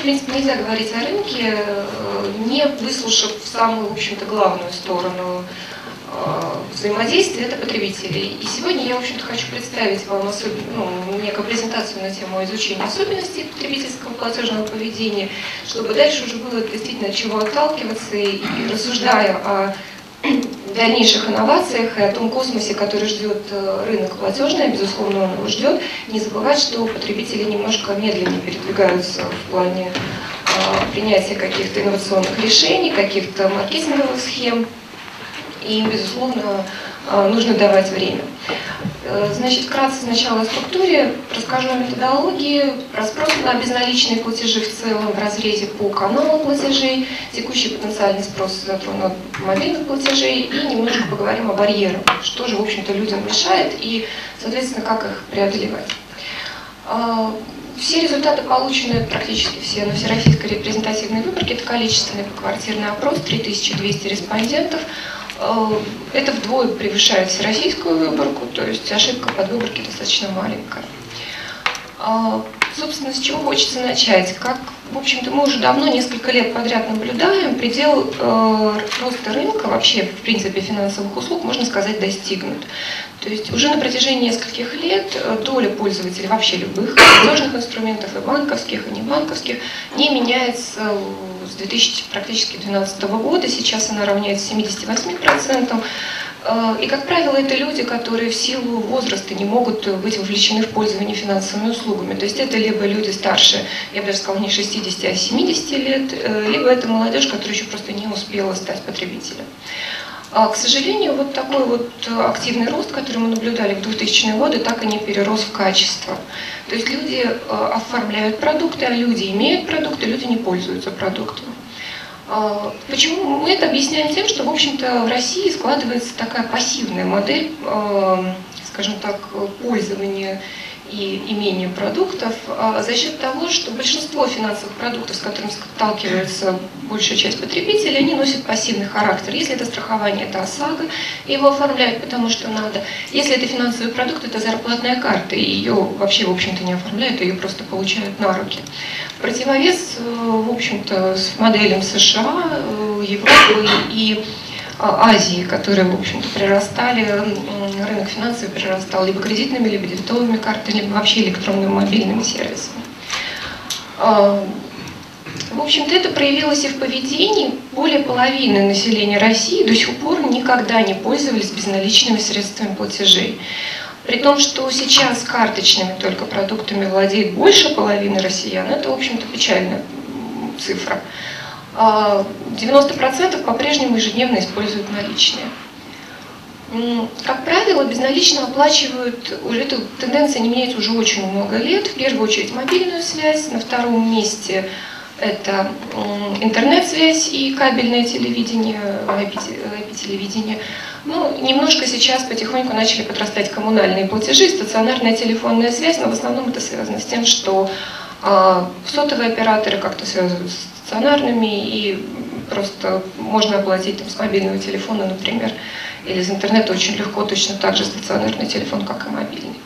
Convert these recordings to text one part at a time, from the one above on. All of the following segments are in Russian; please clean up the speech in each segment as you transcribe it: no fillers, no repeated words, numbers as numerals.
принципе, нельзя говорить о рынке, не выслушав самую, в общем-то, главную сторону взаимодействия, это потребителей. И сегодня я, в общем-то, хочу представить вам некую презентацию на тему изучения особенностей потребительского платежного поведения, чтобы дальше уже было действительно от чего отталкиваться и, рассуждая о дальнейших инновациях и о том космосе, который ждет рынок платежный, безусловно, он его ждет, не забывать, что потребители немножко медленнее передвигаются в плане принятия каких-то инновационных решений, каких-то маркетинговых схем, и, безусловно, нужно давать время. Значит, вкратце сначала о структуре, расскажу о методологии, про спрос на безналичные платежи в целом в разрезе по каналам платежей, текущий потенциальный спрос затронут мобильных платежей и немножко поговорим о барьерах, что же, в общем-то, людям мешает и, соответственно, как их преодолевать. Все результаты получены практически все на всероссийской репрезентативной выборке, это количественный поквартирный опрос, 3200 респондентов. Это вдвое превышает всероссийскую выборку, то есть ошибка под выборки достаточно маленькая. Собственно, с чего хочется начать? Как, в общем-то, мы уже давно, несколько лет подряд наблюдаем, предел роста рынка, вообще, в принципе, финансовых услуг, можно сказать, достигнут. То есть уже на протяжении нескольких лет доля пользователей вообще любых платежных инструментов, и банковских, и небанковских, не меняется с 2012 года. Сейчас она равняется 78%. И, как правило, это люди, которые в силу возраста не могут быть вовлечены в пользование финансовыми услугами. То есть это либо люди старше, я бы даже сказала, не 60, а 70 лет, либо это молодежь, которая еще просто не успела стать потребителем. К сожалению, вот такой вот активный рост, который мы наблюдали в 2000-е годы, так и не перерос в качество. То есть люди оформляют продукты, а люди имеют продукты, люди не пользуются продуктами. Почему? Мы это объясняем тем, что, в общем-то, в России складывается такая пассивная модель, скажем так, пользования и имения продуктов за счет того, что большинство финансовых продуктов, с которыми сталкивается большая часть потребителей, они носят пассивный характер. Если это страхование, это ОСАГО, его оформляют потому что надо. Если это финансовый продукт, это зарплатная карта, и ее вообще, в общем-то, не оформляют, ее просто получают на руки. В противовес, в общем-то, с моделям США, Европы и Азии, которые, в общем-то, прирастали, рынок финансов прирастал либо кредитными, либо дебетовыми картами, либо вообще электронными мобильными сервисами. В общем-то, это проявилось и в поведении. Более половины населения России до сих пор никогда не пользовались безналичными средствами платежей. При том, что сейчас карточными только продуктами владеет больше половины россиян, это, в общем-то, печальная цифра. 90% по-прежнему ежедневно используют наличные. Как правило, безналично оплачивают, эта тенденция не меняется уже очень много лет. В первую очередь мобильную связь, на втором месте это интернет-связь и кабельное телевидение, IP-телевидение. Ну, немножко сейчас потихоньку начали подрастать коммунальные платежи, стационарная телефонная связь, но в основном это связано с тем, что сотовые операторы как-то связывают с стационарными, и просто можно оплатить там, с мобильного телефона, например, или из интернета очень легко, точно так же стационарный телефон, как и мобильный.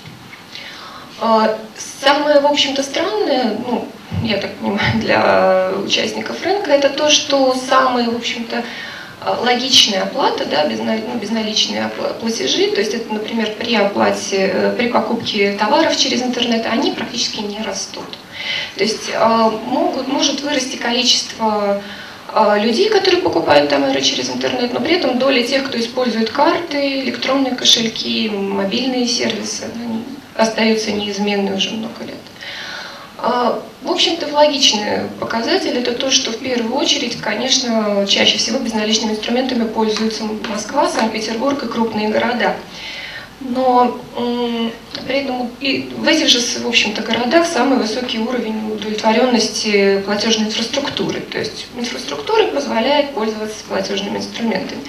Самое, в общем-то, странное, ну, я так понимаю, для участников рынка, это то, что самые, в общем-то, логичная оплата, да, безналичные платежи, то есть это, например, при оплате, при покупке товаров через интернет, они практически не растут. То есть может вырасти количество людей, которые покупают товары через интернет, но при этом доля тех, кто использует карты, электронные кошельки, мобильные сервисы, они остаются неизменной уже много лет. В общем-то, логичный показатель это то, что в первую очередь, конечно, чаще всего безналичными инструментами пользуются Москва, Санкт-Петербург и крупные города. Но при этом и в этих же, в общем-то, городах самый высокий уровень удовлетворенности платежной инфраструктуры. То есть инфраструктура позволяет пользоваться платежными инструментами.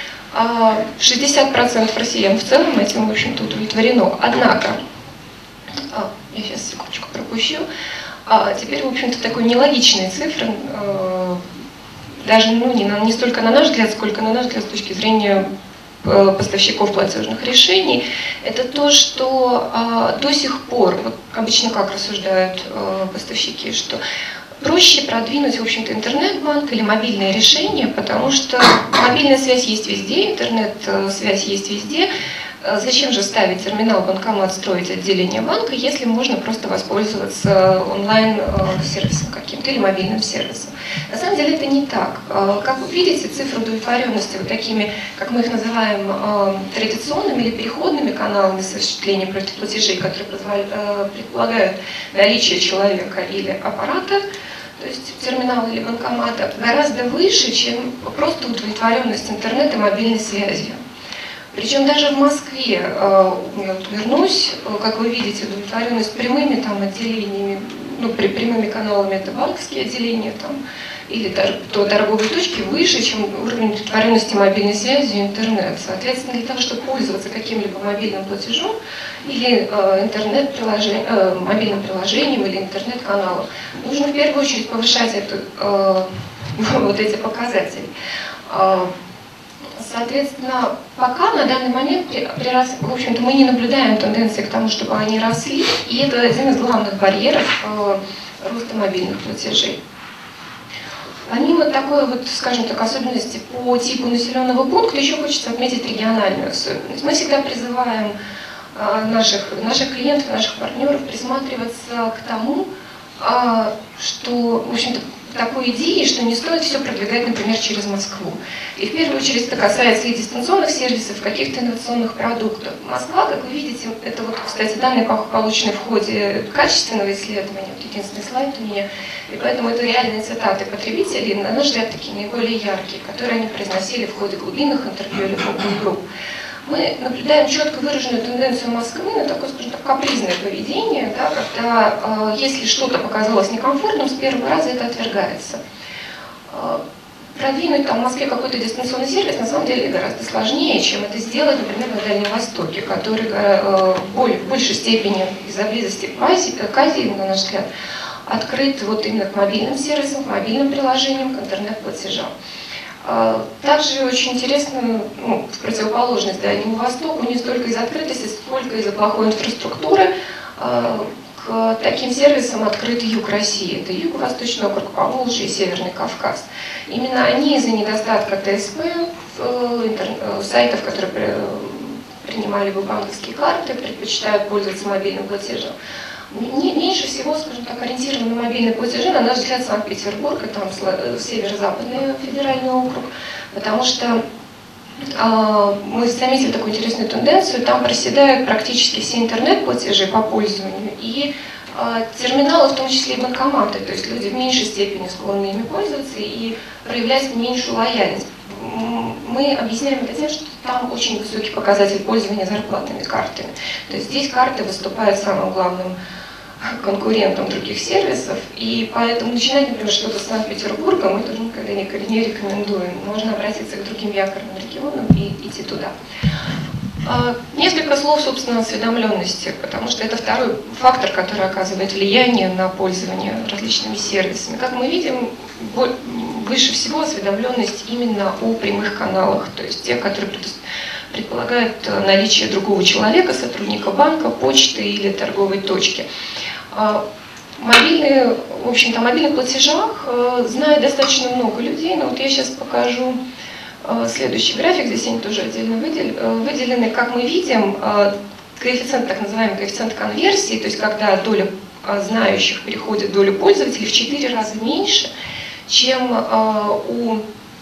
60% россиян в целом этим, в общем-то, удовлетворено. Однако, я сейчас секундочку пропущу, теперь, в общем-то, такой нелогичные цифры, даже не столько на наш взгляд, сколько на наш взгляд с точки зрения поставщиков платежных решений, это то, что до сих пор, вот обычно как рассуждают поставщики, что проще продвинуть, в общем-то, интернет-банк или мобильное решение, потому что мобильная связь есть везде, интернет-связь есть везде. Зачем же ставить терминал, банкомат, строить отделение банка, если можно просто воспользоваться онлайн-сервисом каким-то или мобильным сервисом? На самом деле это не так. Как вы видите, цифры удовлетворенности вот такими, как мы их называем, традиционными или переходными каналами осуществления платежей, которые предполагают наличие человека или аппарата, то есть терминала или банкомата, гораздо выше, чем просто удовлетворенность интернета и мобильной связью. Причем даже в Москве, я вот вернусь, как вы видите, удовлетворенность прямыми там отделениями, ну, прямыми каналами это банковские отделения там, или торговые точки выше, чем уровень удовлетворенности мобильной связью и интернет. Соответственно, для того, чтобы пользоваться каким-либо мобильным платежом или мобильным приложением или интернет-каналом, нужно в первую очередь повышать вот эти показатели. Соответственно, пока на данный момент, в общем-то, мы не наблюдаем тенденции к тому, чтобы они росли, и это один из главных барьеров роста мобильных платежей. Помимо такой вот, скажем так, особенности по типу населенного пункта, еще хочется отметить региональную особенность. Мы всегда призываем наших клиентов, наших партнеров присматриваться к тому, что, в общем-то, такой идеи, что не стоит все продвигать, например, через Москву. И в первую очередь это касается и дистанционных сервисов, каких-то инновационных продуктов. Москва, как вы видите, это вот, кстати, данные, полученные в ходе качественного исследования, вот единственный слайд у меня, и поэтому это реальные цитаты потребителей, на наш взгляд, такие наиболее яркие, которые они произносили в ходе глубинных интервью или фокус-групп. Мы наблюдаем четко выраженную тенденцию Москвы на такое, скажем так, капризное поведение, да, когда если что-то показалось некомфортным, с первого раза это отвергается. Продвинуть там в Москве какой-то дистанционный сервис на самом деле гораздо сложнее, чем это сделать, например, на Дальнем Востоке, который в большей степени из-за близости к Азии, на наш взгляд, открыт вот именно к мобильным сервисам, к мобильным приложениям, к интернет-платежам. Также очень интересно, ну, в противоположность Дальнему Востоку, не столько из открытости, сколько из-за плохой инфраструктуры, к таким сервисам открыт юг России. Это Юго-Восточный округ, Поволжье и Северный Кавказ. Именно они из-за недостатка ТСП, сайтов, которые принимали бы банковские карты, предпочитают пользоваться мобильным платежем. Меньше всего, скажем так, ориентированы на мобильные платежи, на наш взгляд, Санкт-Петербург, и там северо-западный федеральный округ, потому что мы заметили такую интересную тенденцию, там проседают практически все интернет-платежи по пользованию и терминалы, в том числе и банкоматы, то есть люди в меньшей степени склонны ими пользоваться и проявлять меньшую лояльность. Мы объясняем это тем, что там очень высокий показатель пользования зарплатными картами. То есть здесь карты выступают самым главным конкурентом других сервисов, и поэтому начинать, например, что-то с Санкт-Петербурга мы тоже никогда не рекомендуем. Можно обратиться к другим якорным регионам и идти туда. Несколько слов, собственно, осведомленности, потому что это второй фактор, который оказывает влияние на пользование различными сервисами. Как мы видим, выше всего осведомленность именно о прямых каналах, то есть те, которые предполагают наличие другого человека, сотрудника банка, почты или торговой точки. Мобильные, в общем-то, о мобильных платежах знает достаточно много людей, но вот я сейчас покажу следующий график, здесь они тоже отдельно выделены. Как мы видим, коэффициент, так называемый коэффициент конверсии, то есть когда доля знающих переходит в долю пользователей в 4 раза меньше, чем у,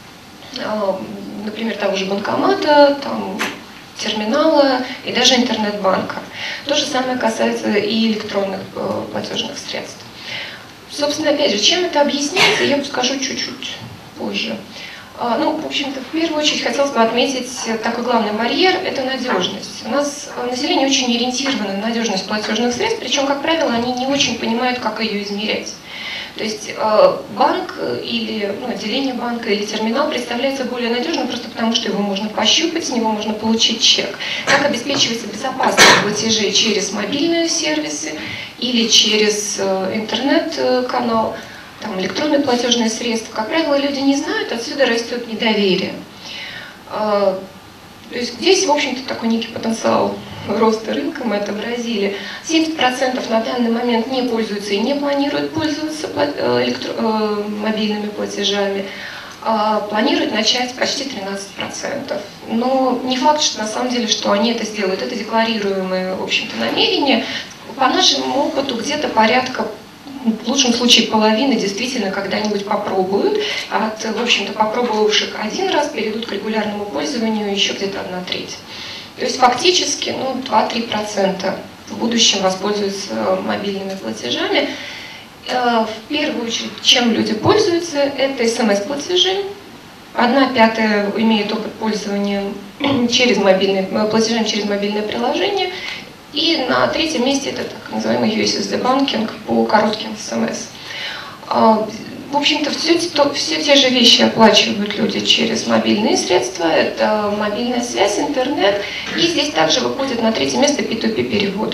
например, того же банкомата, там, терминала и даже интернет-банка. То же самое касается и электронных платежных средств. Собственно, опять же, чем это объясняется, я скажу чуть-чуть позже. Ну, в общем-то, в первую очередь хотелось бы отметить такой главный барьер – это надежность. У нас население очень ориентировано на надежность платежных средств, причем, как правило, они не очень понимают, как ее измерять. То есть банк или отделение банка или терминал представляется более надежным просто потому, что его можно пощупать, с него можно получить чек. Как обеспечивается безопасность платежей через мобильные сервисы или через интернет-канал, там, электронные платежные средства. Как правило, люди не знают, отсюда растет недоверие. То есть здесь, в общем-то, такой некий потенциал роста рынка, мы отобразили. 70% на данный момент не пользуются и не планируют пользоваться мобильными платежами. Планируют начать почти 13%. Но не факт, что на самом деле, что они это сделают. Это декларируемые, в общем-то, намерения. По нашему опыту где-то порядка, в лучшем случае половины, действительно когда-нибудь попробуют. От, в общем-то, попробовавших один раз перейдут к регулярному пользованию еще где-то 1/3. То есть фактически 2-3% в будущем воспользуются мобильными платежами. В первую очередь, чем люди пользуются, это СМС-платежи. 1/5 имеет опыт пользования платежами через мобильное приложение. И на третьем месте это так называемый USSD банкинг по коротким СМС. В общем-то, все те же вещи оплачивают люди через мобильные средства. Это мобильная связь, интернет. И здесь также выходит на третье место P2P переводы.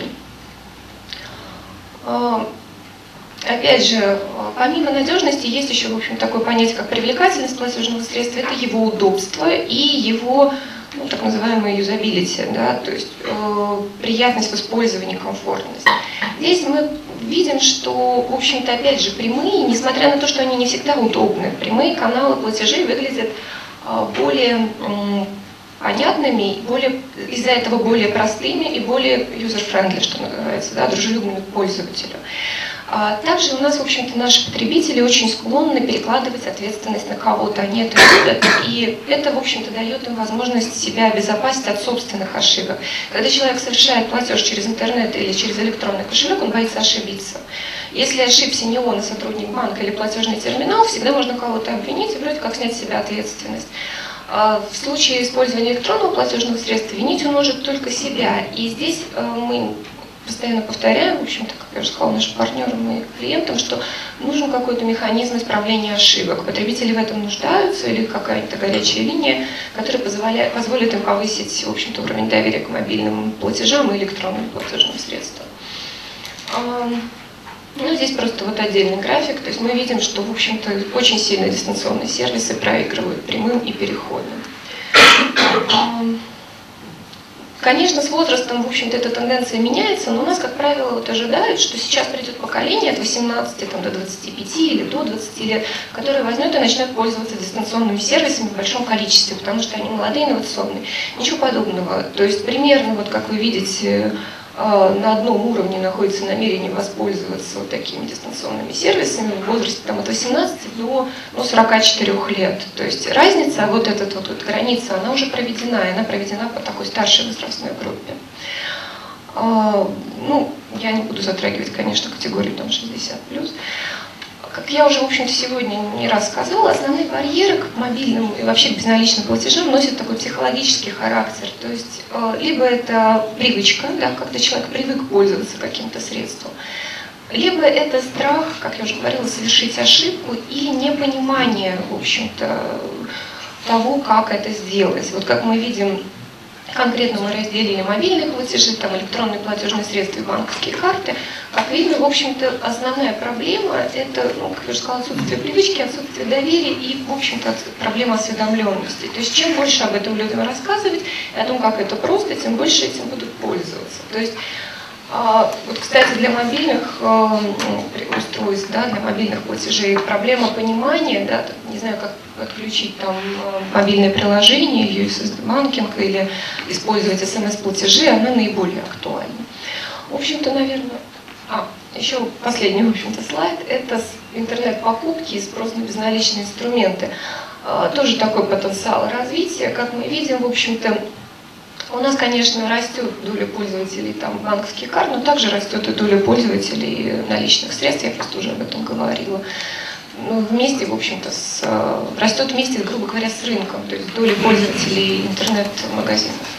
Опять же, помимо надежности, есть еще, в общем, такое понятие, как привлекательность платежного средства. Это его удобство и его, так называемое юзабилити, да, то есть приятность в использовании, комфортность. Здесь мы видим, что, в общем-то, опять же, прямые, несмотря на то, что они не всегда удобны, прямые каналы платежей выглядят более понятными, из-за этого более простыми и более user-friendly, что называется, да, дружелюбными к пользователю. Также у нас, в общем-то, наши потребители очень склонны перекладывать ответственность на кого-то, они это любят, и это, в общем-то, дает им возможность себя обезопасить от собственных ошибок. Когда человек совершает платеж через интернет или через электронный кошелек, он боится ошибиться. Если ошибся не он, а сотрудник банка или платежный терминал, всегда можно кого-то обвинить и вроде как снять с себя ответственность. В случае использования электронного платежного средства винить он может только себя, и здесь мы постоянно повторяем, в общем-то, как я уже сказала, нашим партнерам и клиентам, что нужен какой-то механизм исправления ошибок. Потребители в этом нуждаются, или какая-то горячая линия, которая позволит им повысить, в общем-то, уровень доверия к мобильным платежам и электронным платежным средствам. Здесь просто вот отдельный график, то есть мы видим, что, в общем-то, очень сильно дистанционные сервисы проигрывают прямым и переходным. Конечно, с возрастом, в общем-то, эта тенденция меняется, но у нас, как правило, вот ожидают, что сейчас придет поколение от 18 до 25 или до 20 лет, которое возьмет и начнет пользоваться дистанционными сервисами в большом количестве, потому что они молодые, инновационные. Ничего подобного. То есть примерно, вот как вы видите, на одном уровне находится намерение воспользоваться вот такими дистанционными сервисами в возрасте от 18 до 44 лет. То есть разница, вот эта вот граница, она уже проведена, и она проведена по такой старшей возрастной группе. Я не буду затрагивать, конечно, категорию 60+. Как я уже, в общем-то, сегодня не раз сказала, основные барьеры к мобильным и вообще к безналичным платежам носят такой психологический характер. То есть, либо это привычка, да, когда человек привык пользоваться каким-то средством, либо это страх, как я уже говорила, совершить ошибку или непонимание, в общем-то, того, как это сделать. Вот как мы видим, конкретно мы разделили мобильные платежи, там электронные платежные средства и банковские карты. Как видно, в общем-то, основная проблема – это, как я уже сказала, отсутствие привычки, отсутствие доверия и, в общем-то, проблема осведомленности. То есть, чем больше об этом людям рассказывать, и о том, как это просто, тем больше этим будут пользоваться. То есть, вот, кстати, для мобильных устройств, да, для мобильных платежей проблема понимания, да, не знаю, как отключить там мобильное приложение, USSD банкинг или использовать СМС-платежи, она наиболее актуальна. В общем-то, наверное, еще последний, в общем-то, слайд, это интернет-покупки и спрос на безналичные инструменты. Тоже такой потенциал развития, как мы видим, в общем-то, у нас, конечно, растет доля пользователей там, банковских карт, но также растет и доля пользователей наличных средств, я просто уже об этом говорила. Вместе, в общем-то, растет вместе, грубо говоря, с рынком, то есть доля пользователей интернет-магазинов.